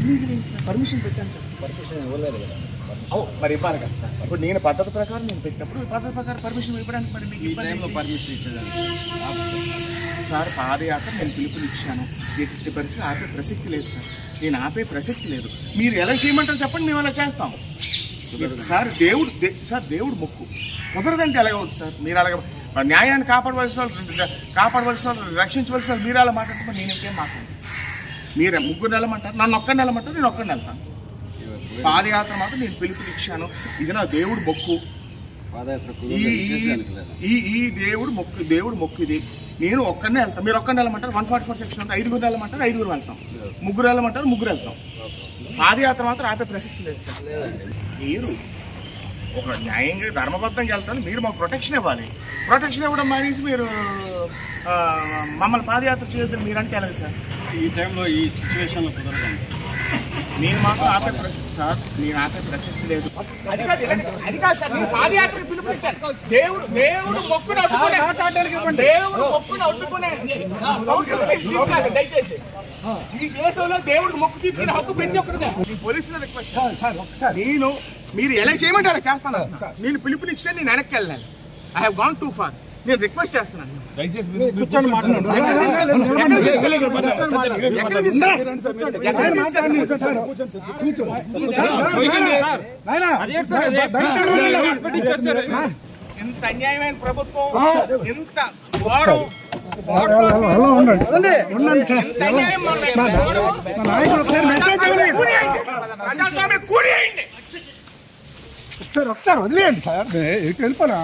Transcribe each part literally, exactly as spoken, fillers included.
Illegal ఏంటి sir? Permission పెట్టాను sir. Permission ఇవ్వలేదు కదా. మరి ఇవ్వాలి కదా సార్. ఇప్పుడు నేను పద్ధతి ప్రకారం నేను పెట్టినప్పుడు పద్ధతి ప్రకారం పర్మిషన్ ఇవ్వడానికి మరి మీకు ఈ టైంలో పర్మిషన్ ఇచ్చేదానికి సార్ పాదయాత్ర నేను పిలుపునిచ్చాను. ఎట్టి పరిస్థితి ఆపే ప్రసక్తి లేదు సార్. నేను ఆపే ప్రసక్తి లేదు. మీరు ఎలా చేయమంటారు చెప్పండి, మేము అలా చేస్తాము సార్. దేవుడు సార్ దేవుడు మొక్కు కుదరదంటే ఎలాగవుతుంది సార్? మీరు అలాగ న్యాయాన్ని కాపాడవలసిన వాళ్ళు కాపాడవలసిన వాళ్ళు రక్షించవలసిన వాళ్ళు మీరు అలా మాట్లాడుతున్నారు. నేను ఇంకేం మాట్లాడతాను? మీరు ముగ్గురు నెలమంటారు, నన్ను ఒక్కడిని నెలమంటారు, నేను ఒక్కడిని వెళ్తాను. పాదయాత్ర మాత్రం నేను పిలుపునిచ్చాను. ఇది నా దేవుడు మొక్కు. ఈ ఈ దేవుడు మొక్కు దేవుడు మొక్కు ఇది. నేను ఒక్కడినే వెళ్తాను, మీరు ఒక్కడిని వెళ్ళమంటారు. వన్ ఫార్టీ ఫోర్ సెక్షన్ అంటే ఐదుగురు వెళ్ళమంటారు, ఐదుగురు వెళ్తాం. ముగ్గురు వెళ్ళమంటారు, ముగ్గురు వెళ్తాం. పాదయాత్ర మాత్రం ఆపే ప్రసక్తి లేదు సార్. మీరు ఒక న్యాయంగా ధర్మబద్ధంగా వెళ్తాను, మీరు మాకు ప్రొటెక్షన్ ఇవ్వాలి. ప్రొటెక్షన్ ఇవ్వడం మానేసి మీరు మమ్మల్ని పాదయాత్ర చేయొద్దని మీరంటే ఎలాగ సార్? ఈ టైంలో ఈ సిచ్యువేషన్లో కుదరదండి. నేను మాత్రం ఆపే ప్రసక్తి సార్, నేను ఆపే ప్రసక్తి లేదు. అది కాదు అది కాదు సార్, నేను పాదయాత్ర పిలుపునిచ్చాను. దేవుడు దేవుడు మొక్కును అడ్డుకునే దేవుడు మొక్కును అడ్డుకునే దయచేసి ఈ దేశంలో దేవుడికి మొక్కు తీసుకునే హక్కు ప్రతి ఒక్కరికి. పోలీసుల రిక్వెస్ట్ సార్, ఒకసారి నేను మీరు ఎలా చేయమంటే అలా చేస్తాను. నేను పిలుపునిచ్చాను, నేను వెనక్కి వెళ్ళాను. I have gone too far. నేను రిక్వెస్ట్ చేస్తున్నాను. కూర్చొని మాట్లాడండి. ఇంత అన్యాయమైన ప్రభుత్వం, ఇంత ఘోరం ప్రజాస్వామ్య కూడి అయింది. ఒకసారి ఒకసారి వదిలేయండి సార్, ఎటు వెళ్ళిపోనా?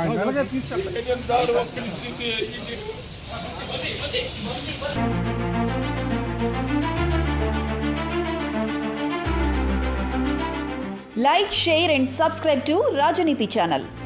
Like, share and subscribe to Rajaneethi channel.